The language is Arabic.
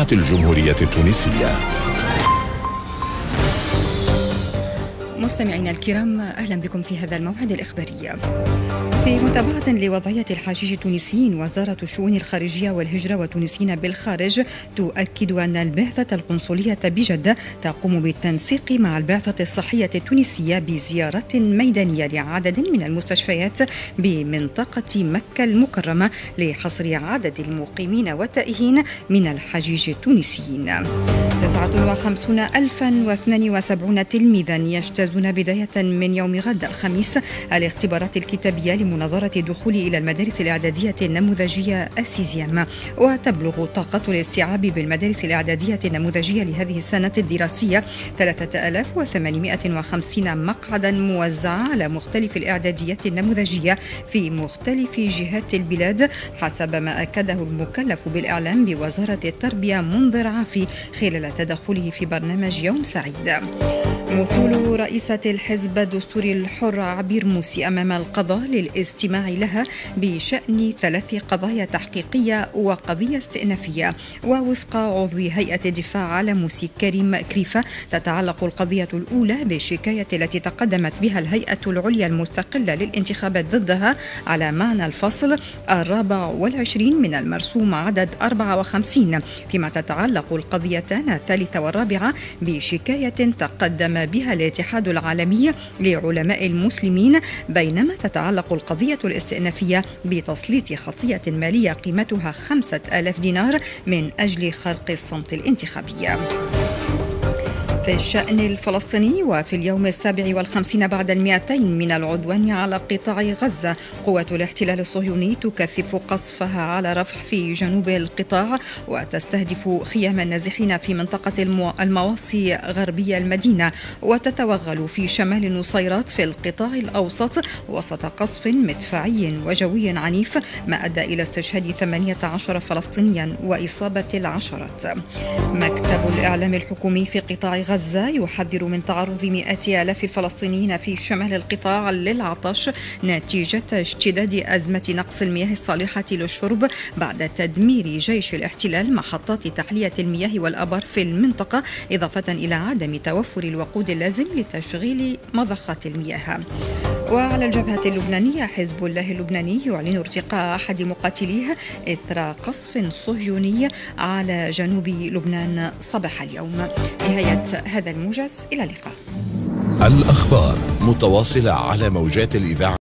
إذاعة الجمهورية التونسية. مستمعينا الكرام، أهلا بكم في هذا الموعد الإخباري. في متابعة لوضعية الحجيج التونسيين، وزارة الشؤون الخارجية والهجرة والتونسيين بالخارج تؤكد أن البعثة القنصلية بجدة تقوم بالتنسيق مع البعثة الصحية التونسية بزيارة ميدانية لعدد من المستشفيات بمنطقة مكة المكرمة لحصر عدد المقيمين والتائهين من الحجيج التونسيين. 59,072 تلميذا يجتازون بداية من يوم غد الخميس الاختبارات الكتابية لمناظرة الدخول إلى المدارس الإعدادية النموذجية السيزيام. وتبلغ طاقة الاستيعاب بالمدارس الإعدادية النموذجية لهذه السنة الدراسية 3850 مقعدا موزعة على مختلف الإعداديات النموذجية في مختلف جهات البلاد، حسب ما أكده المكلف بالإعلام بوزارة التربية منذر عافي خلال تدخله في برنامج يوم سعيد. مثول رئيسة الحزب الدستوري الحر عبير موسي أمام القضاء للاستماع لها بشأن 3 قضايا تحقيقية وقضية استئنافية. ووفق عضو هيئة الدفاع على موسي كريم كريفة، تتعلق القضية الأولى بالشكاية التي تقدمت بها الهيئة العليا المستقلة للانتخابات ضدها على معنى الفصل 24 من المرسوم عدد 54، فيما تتعلق القضيتان الثالثة والرابعة بشكاية تقدم بها الاتحاد العالمي لعلماء المسلمين، بينما تتعلق القضية الاستئنافية بتسليط خطية مالية قيمتها 5000 دينار من أجل خرق الصمت الانتخابي. في الشأن الفلسطيني، وفي اليوم 57 بعد 200 من العدوان على قطاع غزة، قوات الاحتلال الصهيوني تكثف قصفها على رفح في جنوب القطاع، وتستهدف خيام النازحين في منطقة المواصي غربية المدينة، وتتوغل في شمال نصيرات في القطاع الأوسط وسط قصف مدفعي وجوي عنيف، ما أدى إلى استشهاد 18 فلسطينيا وإصابة العشرات. مكتب الإعلام الحكومي في قطاع غزة يحذر من تعرض مئات آلاف الفلسطينيين في شمال القطاع للعطش نتيجة اشتداد أزمة نقص المياه الصالحة للشرب بعد تدمير جيش الاحتلال محطات تحلية المياه والأبار في المنطقة، إضافة إلى عدم توفر الوقود اللازم لتشغيل مضخات المياه. وعلى الجبهة اللبنانية، حزب الله اللبناني يعلن ارتقاء أحد مقاتليه إثر قصف صهيوني على جنوب لبنان صباح اليوم. نهاية هذا الموجز، إلى اللقاء. الأخبار متواصلة على موجات الإذاعة.